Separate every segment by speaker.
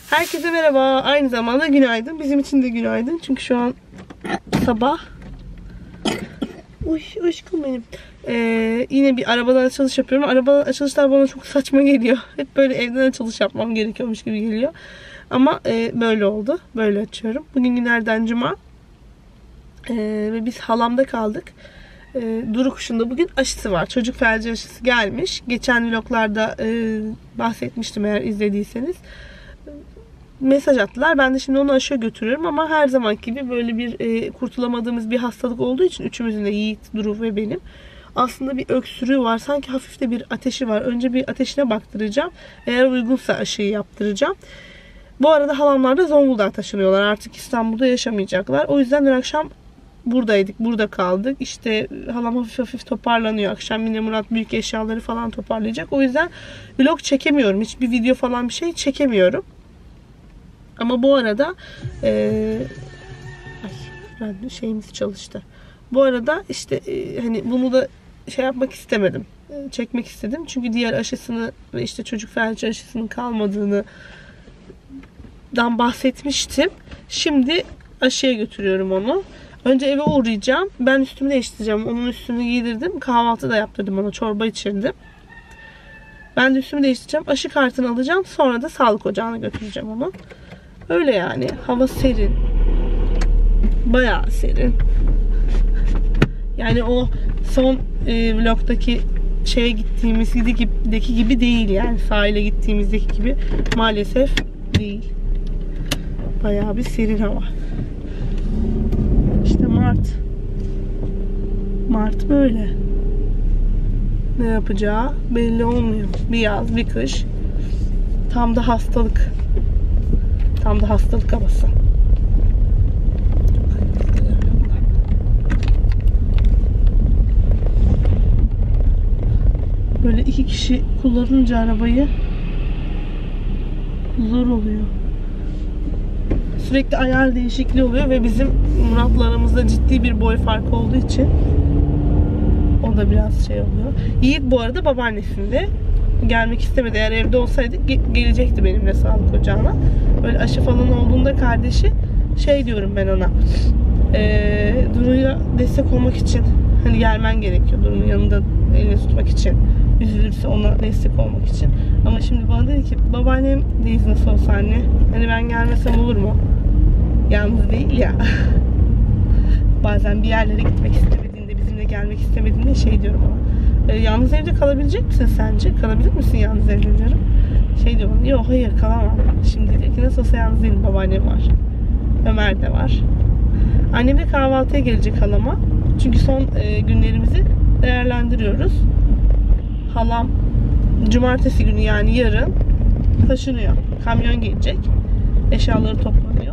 Speaker 1: Herkese merhaba. Aynı zamanda günaydın. Bizim için de günaydın. Çünkü şu an sabah. Uy aşkım benim. Yine bir arabadan açılış yapıyorum. Arabadan açılışlar bana çok saçma geliyor. Hep böyle evden açılış yapmam gerekiyormuş gibi geliyor. Ama böyle oldu. Böyle açıyorum. Bugün günlerden cuma. Ve biz halamda kaldık. Duru kuşun da bugün aşısı var. Çocuk felci aşısı gelmiş. Geçen vloglarda bahsetmiştim eğer izlediyseniz. Mesaj attılar. Ben de şimdi onu aşıya götürüyorum ama her zamanki gibi böyle bir kurtulamadığımız bir hastalık olduğu için üçümüzün de, Yiğit, Duru ve benim, aslında bir öksürüğü var. Sanki hafif de bir ateşi var. Önce bir ateşine baktıracağım. Eğer uygunsa aşıyı yaptıracağım. Bu arada halamlar da Zonguldak'a taşınıyorlar. Artık İstanbul'da yaşamayacaklar. O yüzden dün akşam buradaydık. Burada kaldık. İşte halam hafif hafif toparlanıyor. Akşam yine Murat büyük eşyaları falan toparlayacak. O yüzden vlog çekemiyorum. Hiçbir video falan bir şey çekemiyorum. Ama bu arada radyo şeyimiz çalıştı. Bu arada işte hani bunu da şey yapmak istemedim. Çekmek istedim. Çünkü diğer aşısını ve işte çocuk felci aşısının kalmadığını bahsetmiştim. Şimdi aşıya götürüyorum onu. Önce eve uğrayacağım. Ben üstümü değiştireceğim. Onun üstünü giydirdim. Kahvaltı da yaptırdım ona. Çorba içirdim. Ben de üstümü değiştireceğim. Aşı kartını alacağım. Sonra da sağlık ocağına götüreceğim onu. Öyle yani. Hava serin. Bayağı serin. Yani o son vlogdaki şeye gittiğimizdeki gibi değil yani. Sahile gittiğimizdeki gibi maalesef değil. Bayağı bir serin hava. İşte Mart böyle. Ne yapacağı belli olmuyor. Bir yaz, bir kış. Tam da hastalık. Tam da hastalık havası. Böyle iki kişi kullanınca arabayı zor oluyor. Sürekli ayar değişikliği oluyor ve bizim Murat'la aramızda ciddi bir boy farkı olduğu için o da biraz şey oluyor. Yiğit bu arada babaannesinde. Gelmek istemedi. Eğer evde olsaydı gelecekti benimle sağlık ocağına. Böyle aşı falan olduğunda kardeşi şey diyorum ben ona. Duru'ya destek olmak için hani gelmen gerekiyor. Duru'nun yanında elini tutmak için. Üzülürse ona destek olmak için. Ama şimdi bana dedi ki babaannem deyiz nasıl olsa anne. Hani ben gelmesem olur mu? Yalnız değil ya. Bazen bir yerlere gitmek istemediğinde, bizimle gelmek istemediğinde şey diyorum ona. Yalnız evde kalabilecek misin sence? Kalabilir misin yalnız evde diyorum. Şey diyor bana, yok hayır kalamam. Şimdi diyor ki nasıl olsa yalnız değilim, babaannem var. Ömer de var. Annem de kahvaltıya gelecek halama. Çünkü son günlerimizi değerlendiriyoruz. Halam cumartesi günü yani yarın taşınıyor. Kamyon gelecek. Eşyaları toplanıyor.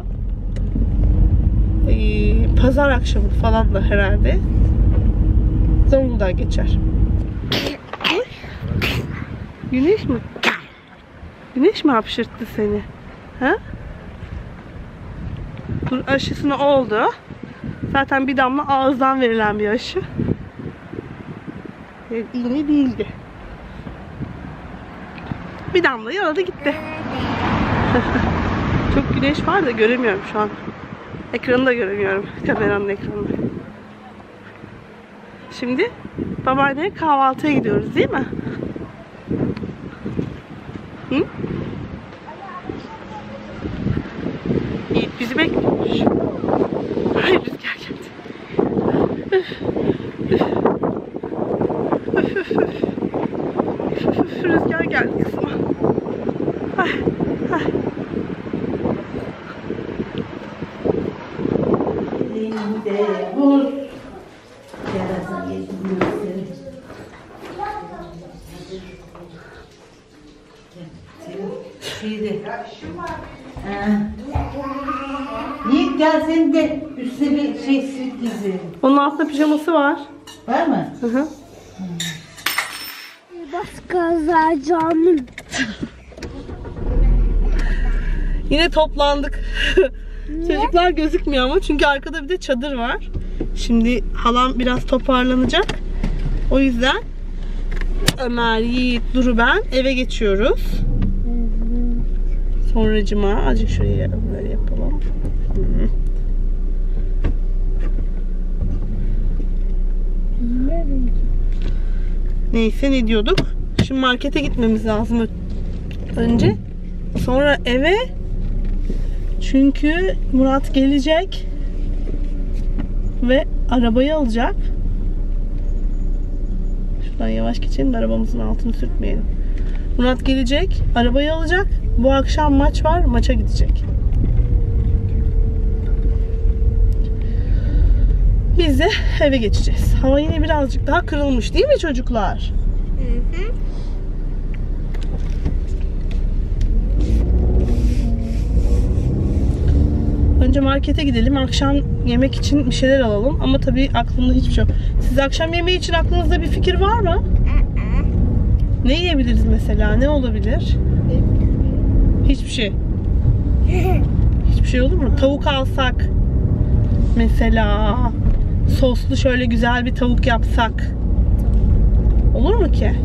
Speaker 1: Pazar akşamı falan da herhalde Zonguldak'a geçer. Güneş mi? Güneş mi hapşırttı seni? Ha? Dur aşısını oldu. Zaten bir damla ağızdan verilen bir aşı. İğne değildi. Bir damla yaladı gitti. Çok güneş var da göremiyorum şu an. Ekranı da göremiyorum. Kameranın ekranını. Şimdi babaanneye kahvaltıya gidiyoruz değil mi? Hı? Yiğit bizi bekliyormuş. Hayır rüzgar geldi. Rüzgar geldi kızıma. Ay, ay.
Speaker 2: Vur. Yarasa yedim seni. Yiğit gel sen de üstüne bir şey süt dizi.
Speaker 1: Onun altında pijaması var.
Speaker 2: Var mı?
Speaker 1: Hı hı.
Speaker 3: Başka canım.
Speaker 1: Yine toplandık. Çocuklar gözükmüyor ama çünkü arkada bir de çadır var. Şimdi halam biraz toparlanacak. O yüzden Ömer, Yiğit, Duru ben eve geçiyoruz. Sonracıma azıcık şuraya böyle yapalım. Neyse, ne diyorduk? Şimdi markete gitmemiz lazım önce. Sonra eve. Çünkü Murat gelecek ve arabayı alacak. Şuradan yavaş geçelim de arabamızın altını sürtmeyelim. Murat gelecek, arabayı alacak. Bu akşam maç var, maça gidecek. Biz de eve geçeceğiz. Hava yine birazcık daha kırılmış değil mi çocuklar?
Speaker 3: Hı hı.
Speaker 1: Önce markete gidelim. Akşam yemek için bir şeyler alalım. Ama tabii aklımda hiçbir şey yok. Siz akşam yemeği için aklınızda bir fikir var mı? Ne yiyebiliriz mesela? Ne olabilir? Hiçbir şey. Hiçbir şey olur mu? Tavuk alsak. Mesela soslu şöyle güzel bir tavuk yapsak. Olur mu ki?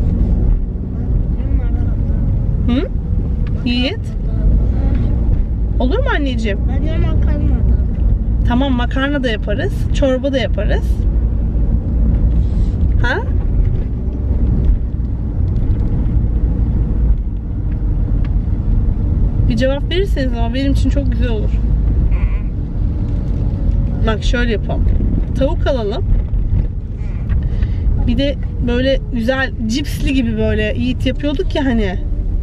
Speaker 1: Hı? Yiğit? Olur mu anneciğim?
Speaker 3: Ben makarna.
Speaker 1: Tamam, makarna da yaparız. Çorba da yaparız. Ha? Bir cevap verirseniz ama benim için çok güzel olur. Bak şöyle yapalım. Tavuk alalım. Bir de böyle güzel cipsli gibi böyle Yiğit yapıyorduk ya hani.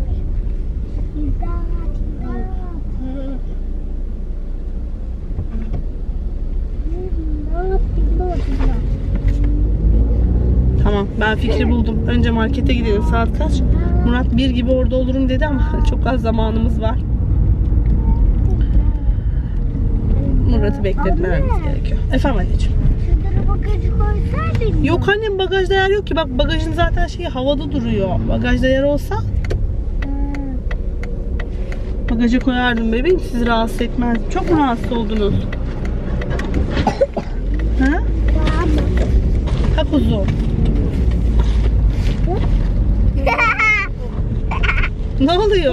Speaker 1: Tamam, ben fikri buldum. Önce markete gidelim. Saat kaç? Murat 1 gibi orada olurum dedi ama çok az zamanımız var. Murat'ı bekletmemiz gerekiyor. Efendim anneciğim.
Speaker 3: Şurada bagajı koysaydın.
Speaker 1: Yok annem, bagajda yer yok ki. Bak bagajın zaten şeyi havada duruyor. Bagajda yer olsa bagaja koyardım bebeğim. Sizi rahatsız etmez. Çok mu rahatsız oldunuz? Ha? Ha kuzum. Ne oluyor?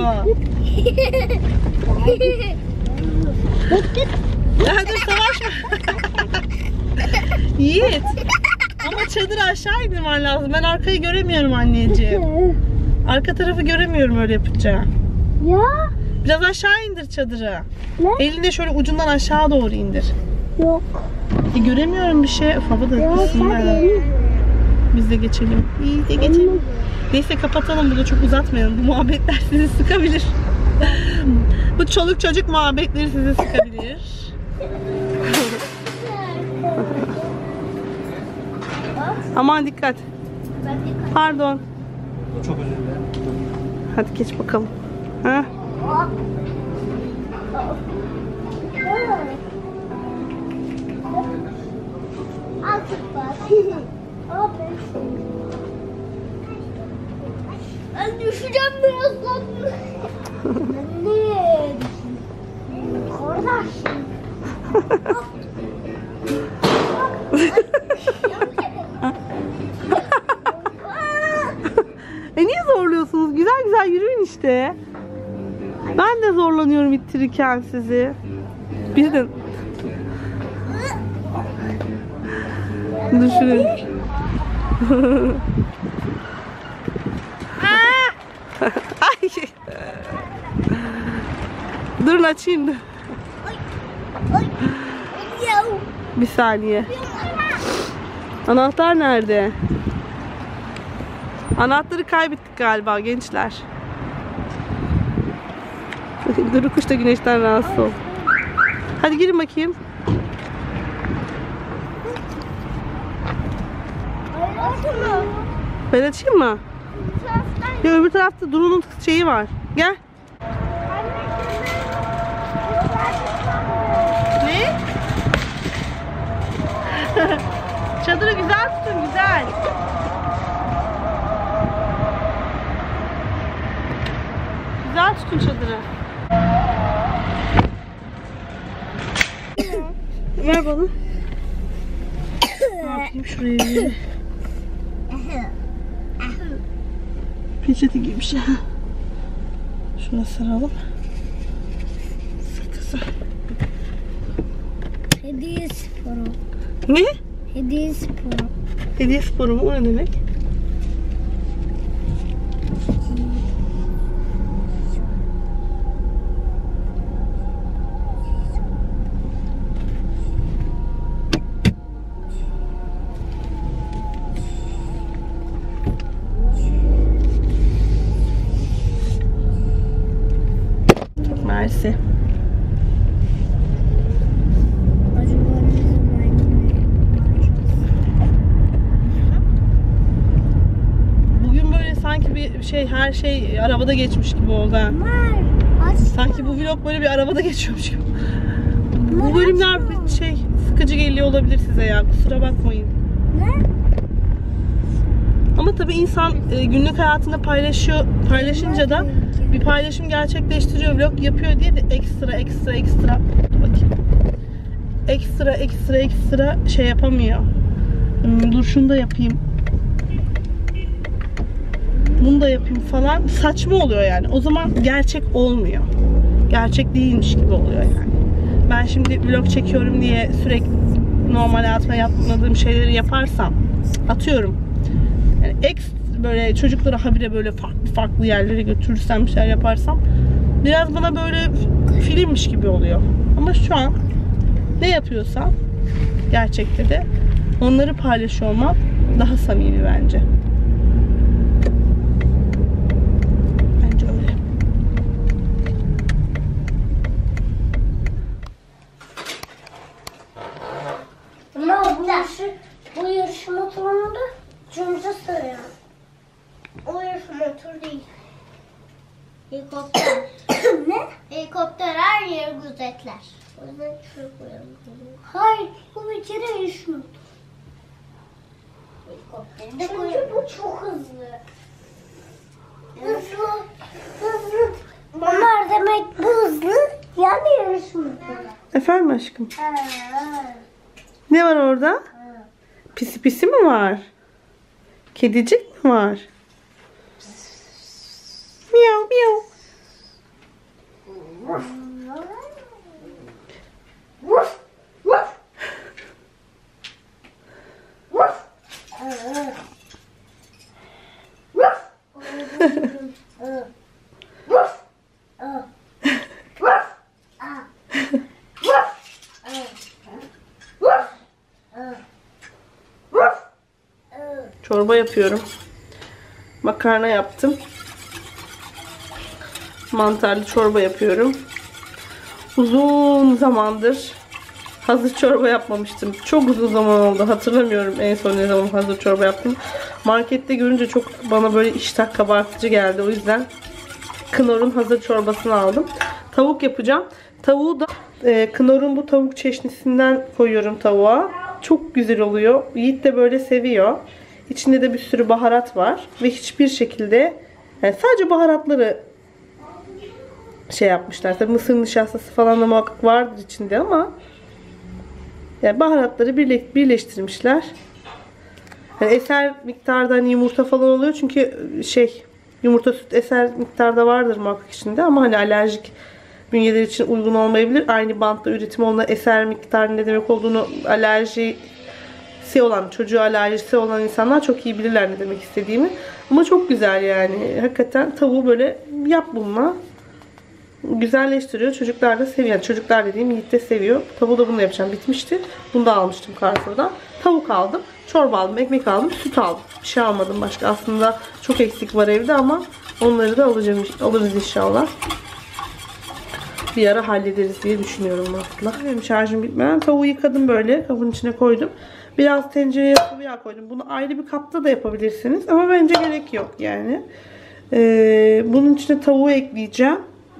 Speaker 1: Ya dur, savaşma. Yiğit. Ama çadırı aşağı indirmen lazım. Ben arkayı göremiyorum anneciğim. Arka tarafı göremiyorum öyle yapınca.
Speaker 3: Ya.
Speaker 1: Biraz aşağı indir çadırı.
Speaker 3: Ne?
Speaker 1: Elini şöyle ucundan aşağı doğru indir.
Speaker 3: Yok.
Speaker 1: Göremiyorum bir şey. Hava da
Speaker 3: Ya
Speaker 1: ısınma.
Speaker 3: sen
Speaker 1: Biz de geçelim. İyi de geçelim. Neyse kapatalım, bunu çok uzatmayalım. Bu muhabbetler sizi sıkabilir. Bu çoluk çocuk muhabbetleri sizi sıkabilir. Aman dikkat. Pardon.
Speaker 4: Çok özür dilerim.
Speaker 1: Hadi geç bakalım. Ha?
Speaker 3: Azıcık bak. Ben düşeceğim birazdan. Anne. Kardeşim.
Speaker 1: Niye zorluyorsunuz? Güzel güzel yürüyün işte. Ben de zorlanıyorum ittirirken sizi. Bir de... Dur şuraya. Ay. Durun açayım da. Bir saniye. Anahtar nerede? Anahtarı kaybettik galiba gençler. Duru kuş da güneşten rahatsız oldu. Hadi girin bakayım. Ben açayım mı? Ya öbür tarafta Duru'nun şeyi var. Gel. Ne? Çadırı güzel tutun, güzel. Güzel tutun çadırı. Ver bana. Ne yapayım şuraya bir peçete gibi bir şey. Şuna saralım. güzel.
Speaker 3: Hediye sporu.
Speaker 1: Ne?
Speaker 3: Hediye sporu.
Speaker 1: Hediye sporu mu? O ne demek? Mersi.
Speaker 3: Acaba ne zaman
Speaker 1: Bugün böyle sanki bir şey, her şey arabada geçmiş gibi oldu ha.
Speaker 3: Var. Aç.
Speaker 1: Sanki bu vlog böyle bir arabada geçiyormuş gibi. Bu bölümler bir şey sıkıcı geliyor olabilir size ya. Kusura bakmayın.
Speaker 3: Ne?
Speaker 1: Ama tabii insan günlük hayatında paylaşınca da bir paylaşım gerçekleştiriyor, vlog yapıyor diye de ekstra dur bakayım. Ekstra şey yapamıyor. Dur şunu da yapayım. Bunu da yapayım falan. Saçma oluyor yani. O zaman gerçek olmuyor. Gerçek değilmiş gibi oluyor yani. Ben şimdi vlog çekiyorum diye sürekli normal hayatımda yapmadığım şeyleri yaparsam, atıyorum. Yani böyle çocukları habire böyle farklı yerlere götürürsem, bir şeyler yaparsam biraz bana böyle filmmiş gibi oluyor. Ama şu an ne yapıyorsam gerçekte de onları paylaşıyor olmam daha samimi bence. Bence öyle.
Speaker 3: Ama bu yarışma turunda üçüncü sıraya. O yarışma tur değil. Helikopter. Ne? Helikopter her yeri gözetler. O yüzden şuraya koyalım. Hayır, bu bir kere yarışma. Helikopteri de koyalım. Çünkü bu çok hızlı. Hızlı. Bunlar demek bu hızlı. Yani yarışma.
Speaker 1: Efendim aşkım? Ne var orada? Pisi pisi mi var? Kedicik mi var? Miyav miyav. Çorba yapıyorum. Makarna yaptım. Mantarlı çorba yapıyorum. Uzun zamandır hazır çorba yapmamıştım. Çok uzun zaman oldu. Hatırlamıyorum en son ne zaman hazır çorba yaptım. Markette görünce çok bana böyle iştah kabartıcı geldi. O yüzden Knorr'un hazır çorbasını aldım. Tavuk yapacağım. Tavuğu da Knorr'un bu tavuk çeşnisinden koyuyorum tavuğa. Çok güzel oluyor. Yiğit de böyle seviyor. İçinde de bir sürü baharat var. Ve hiçbir şekilde yani sadece baharatları şey yapmışlar. Tabii mısır nişastası falan da muhakkak vardır içinde ama yani baharatları birleştirmişler. Yani eser miktarda hani yumurta falan oluyor. Çünkü yumurta süt eser miktarda vardır muhakkak içinde ama hani alerjik bünyeler için uygun olmayabilir. Aynı bantta üretim olunan eser miktarının ne demek olduğunu çocuğu alerjisi olan insanlar çok iyi bilirler ne demek istediğimi. Ama çok güzel yani. Hakikaten tavuğu böyle yap bununla. Güzelleştiriyor. Çocuklar da seviyor. Yani çocuklar dediğim Yiğit de seviyor. Tavuğu da bununla yapacağım. Bitmişti. Bunu da almıştım Carrefour'dan. Tavuk aldım. Çorba aldım. Ekmek aldım. Süt aldım. Bir şey almadım başka. Aslında çok eksik var evde ama onları da alırız inşallah. Bir ara hallederiz diye düşünüyorum aslında. Benim şarjım bitmeden tavuğu yıkadım böyle. Kabın içine koydum. Biraz tencereye sıvı yağ koydum. Bunu ayrı bir kapta da yapabilirsiniz. Ama bence gerek yok yani. Bunun içine tavuğu ekleyeceğim.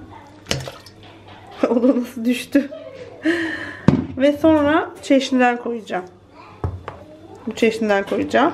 Speaker 1: O da nasıl düştü. Ve sonra çeşniden koyacağım. Bu çeşniden koyacağım.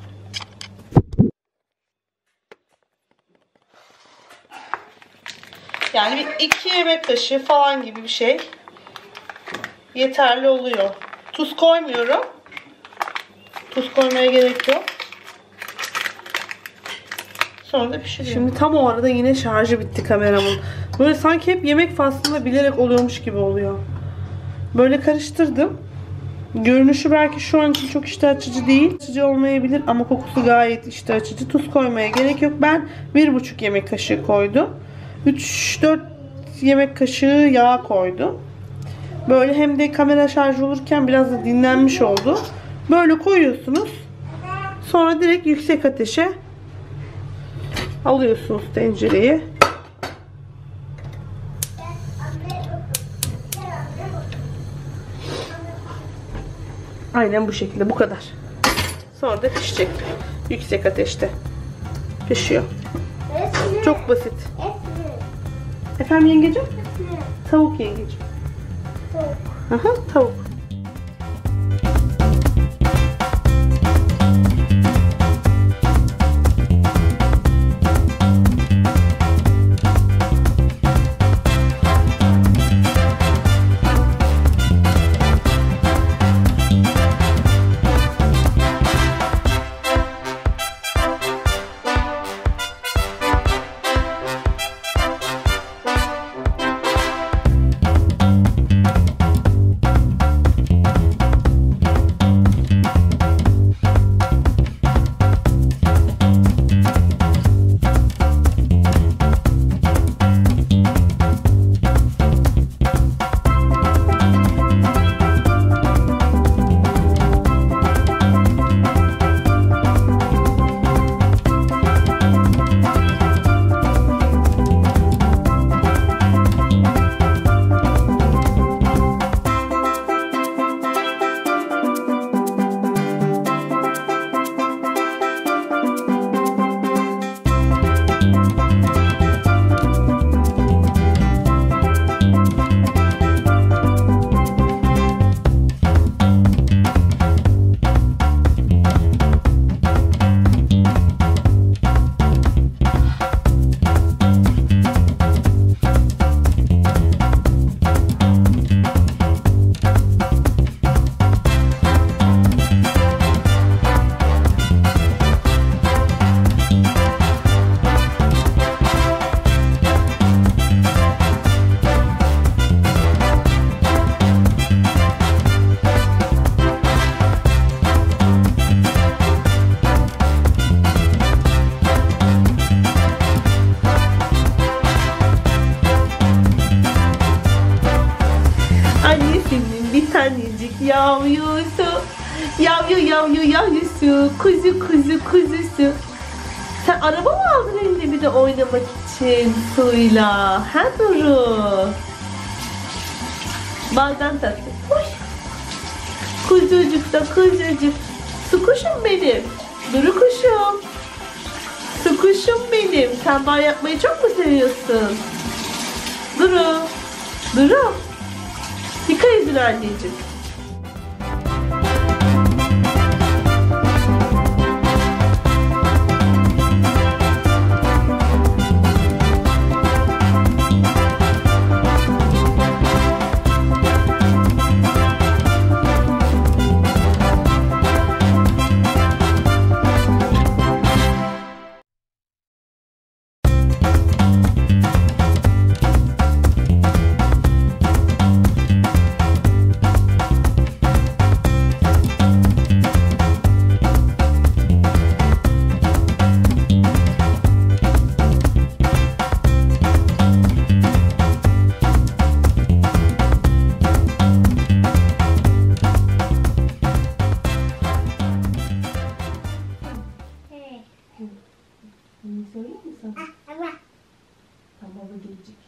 Speaker 1: Yani bir 2 yemek kaşığı falan gibi bir şey yeterli oluyor. Tuz koymuyorum. Tuz koymaya gerek yok. Sonra da pişiriyorum. Şimdi tam o arada yine şarjı bitti kameramın. Böyle sanki hep yemek faslında bilerek oluyormuş gibi oluyor. Böyle karıştırdım. Görünüşü belki şu an için çok iştah açıcı değil. Açıcı olmayabilir ama kokusu gayet iştah açıcı. Tuz koymaya gerek yok. Ben 1,5 yemek kaşığı koydum. 3-4 yemek kaşığı yağ koydum. Böyle hem de kamera şarj olurken biraz da dinlenmiş oldu. Böyle koyuyorsunuz. Sonra direkt yüksek ateşe alıyorsunuz tencereye. Aynen bu şekilde, bu kadar. Sonra da pişecek. Yüksek ateşte pişiyor. Çok basit. Efendim yengeciğim? Tavuk yengeciğim. Aha, tavuk. Yavrusu, yavrusu, kuzusu. Sen araba mı aldın eline bir de oynamak için suyla? Ha Duru? Baldan tatlı. Hoş. Kuzucuk da kuzucuk. Su kuşum benim. Duru kuşum. Su kuşum benim. Sen banyo yapmayı çok mu seviyorsun? Duru. Yıka yüzünü anneciğim. Söyleyeyim mi sana? Tam baba gelecek.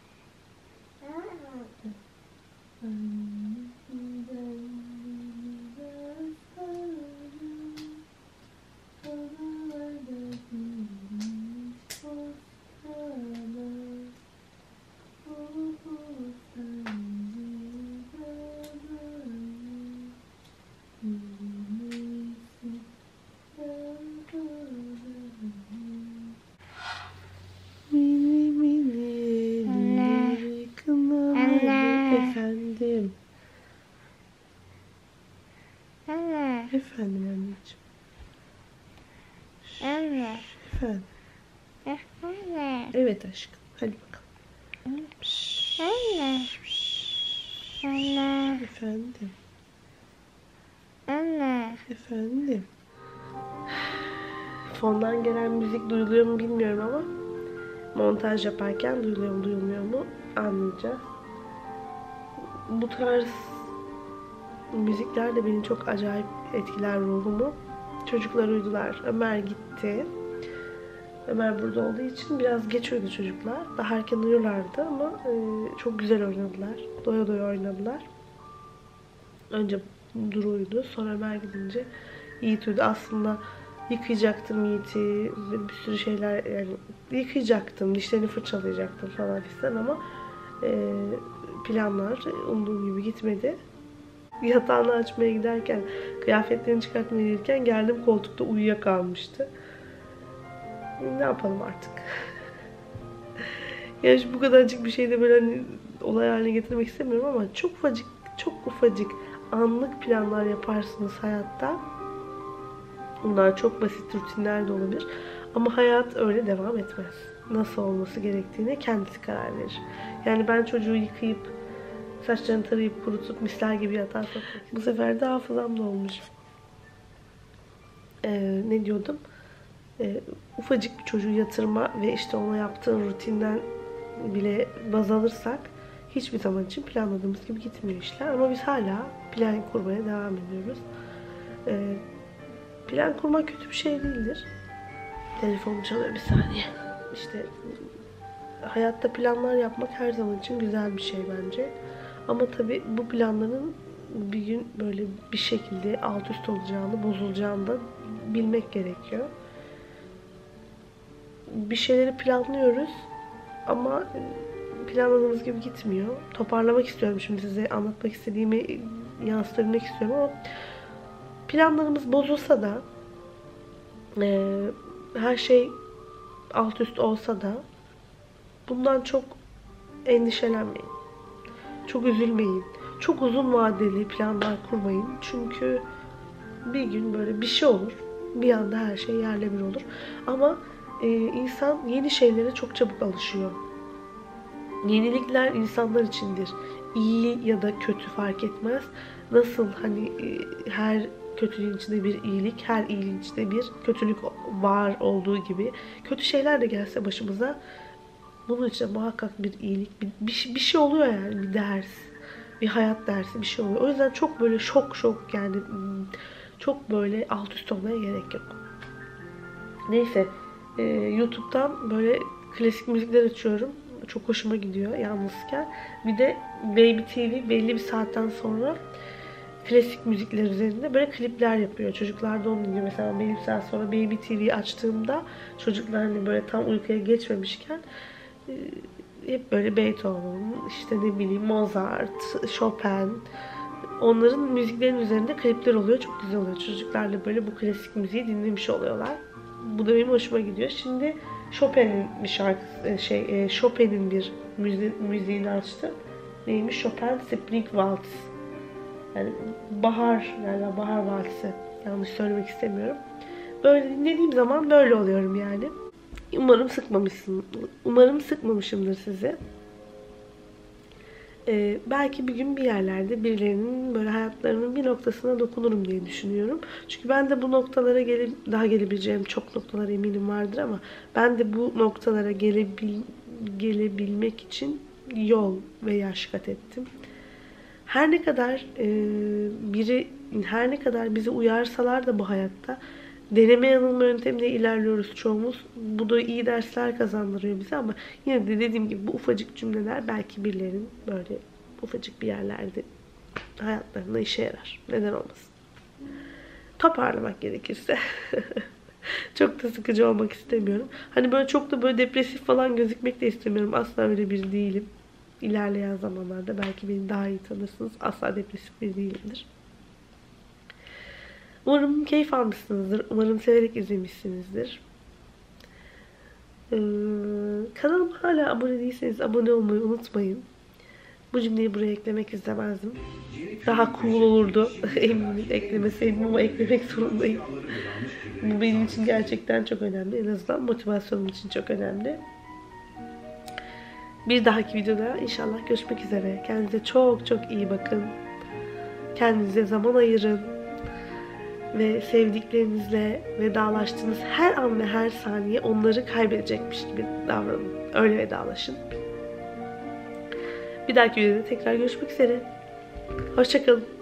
Speaker 1: Efendim. Anne. Efendim anneciğim.
Speaker 3: Anne.
Speaker 1: Efendim.
Speaker 3: Anne.
Speaker 1: Evet aşkım. Hadi bakalım.
Speaker 3: Anne. Anne.
Speaker 1: Efendim.
Speaker 3: Anne.
Speaker 1: Efendim. Fondan gelen müzik duyuluyor mu bilmiyorum ama montaj yaparken duyuluyor mu duyulmuyor mu anlayacağız. Bu tarz müzikler de beni çok acayip etkiler ruhumu. Çocuklar uyudular. Ömer gitti. Ömer burada olduğu için biraz geç uyudu çocuklar. Daha erken uyurlardı ama çok güzel oynadılar. Doya doya oynadılar. Önce Duru uyudu. Sonra Ömer gidince Yiğit uyudu. Aslında yıkayacaktım Yiğit'i. Bir sürü şeyler yani yıkayacaktım. Dişlerini fırçalayacaktım falan filan ama planlar umduğum gibi gitmedi. Yatağını açmaya giderken, kıyafetlerini çıkartmaya giderken geldim koltukta uyuyakalmıştı. Ne yapalım artık? Yani bu kadarcık bir şeyde böyle hani olay haline getirmek istemiyorum ama çok ufacık anlık planlar yaparsınız hayatta. Bunlar çok basit rutinler de olabilir. Ama hayat öyle devam etmez. Nasıl olması gerektiğine kendisi karar verir. Yani ben çocuğu yıkayıp, saçlarını tarayıp, kurutup misler gibi yatağa sokmak. Bu sefer de hafızam dolmuş. Ne diyordum? Ufacık bir çocuğu yatırma ve işte ona yaptığın rutinden bile baz alırsak hiçbir zaman için planladığımız gibi gitmiyor işler. Ama biz hala plan kurmaya devam ediyoruz. Plan kurmak kötü bir şey değildir. Telefonum çalıyor, bir saniye. İşte hayatta planlar yapmak her zaman için güzel bir şey bence. Ama tabii bu planların bir gün böyle bir şekilde alt üst olacağını, bozulacağını da bilmek gerekiyor. Bir şeyleri planlıyoruz ama planladığımız gibi gitmiyor. Toparlamak istiyorum şimdi size, anlatmak istediğimi yansıtabilmek istiyorum ama planlarımız bozulsa da her şey alt üst olsa da bundan çok endişelenmeyin. Çok üzülmeyin. Çok uzun vadeli planlar kurmayın. Çünkü bir gün böyle bir şey olur. Bir anda her şey yerle bir olur. Ama insan yeni şeylere çok çabuk alışıyor. Yenilikler insanlar içindir. İyi ya da kötü fark etmez. Nasıl hani her kötülüğün içinde bir iyilik, her iyiliğin içinde bir kötülük var olduğu gibi kötü şeyler de gelse başımıza bunun içinde muhakkak bir iyilik, bir şey oluyor yani, bir ders, bir hayat dersi bir şey oluyor. O yüzden çok böyle şok yani çok böyle alt üst olmaya gerek yok. Neyse YouTube'dan böyle klasik müzikler açıyorum. Çok hoşuma gidiyor yalnızken. Bir de Baby TV belli bir saatten sonra klasik müzikler üzerinde böyle klipler yapıyor. Çocuklar da onu dinliyor. Mesela belli bir saat sonra Baby TV'yi açtığımda çocuklar hani böyle tam uykuya geçmemişken hep böyle Beethoven, işte ne bileyim Mozart, Chopin, onların müziklerinin üzerinde klipler oluyor. Çok güzel oluyor. Çocuklar da böyle bu klasik müziği dinlemiş oluyorlar. Bu da benim hoşuma gidiyor. Şimdi Chopin'in bir şarkısı, Chopin'in bir müziğini açtım. Neymiş? Chopin Spring Waltz. Yani bahar valsi. Yanlış söylemek istemiyorum. Böyle dinlediğim zaman böyle oluyorum yani. Umarım sıkmamışımdır sizi. Belki bir gün bir yerlerde birilerinin böyle hayatlarının bir noktasına dokunurum diye düşünüyorum. Çünkü ben de bu noktalara daha gelebileceğim çok noktalara eminim vardır ama ben de bu noktalara gelebilmek için yol ve yaş kat ettim. Her ne kadar bizi uyarsalar da bu hayatta deneme yanılma yöntemine ilerliyoruz çoğumuz. Bu da iyi dersler kazandırıyor bize ama yine de dediğim gibi bu ufacık cümleler belki birilerinin böyle ufacık bir yerlerde hayatlarında işe yarar. Neden olmasın? Toparlamak gerekirse. Çok da sıkıcı olmak istemiyorum. Hani böyle çok da böyle depresif falan gözükmek de istemiyorum. Asla öyle biri değilim. İlerleyen zamanlarda belki beni daha iyi tanırsınız. Asla depresif biri değilimdir. Umarım keyif almışsınızdır. Umarım severek izlemişsinizdir. Kanalıma hala abone değilseniz abone olmayı unutmayın. Bu cümleyi buraya eklemek istemezdim. Daha cool olurdu. Eminim eklemeseydim ama eklemek zorundayım. Bu benim için gerçekten çok önemli. En azından motivasyonum için çok önemli. Bir dahaki videoda inşallah görüşmek üzere. Kendinize çok çok iyi bakın. Kendinize zaman ayırın. Ve sevdiklerinizle vedalaştığınız her an ve her saniye onları kaybedecekmiş gibi davranın. Öyle vedalaşın. Bir dahaki videoda tekrar görüşmek üzere. Hoşça kalın.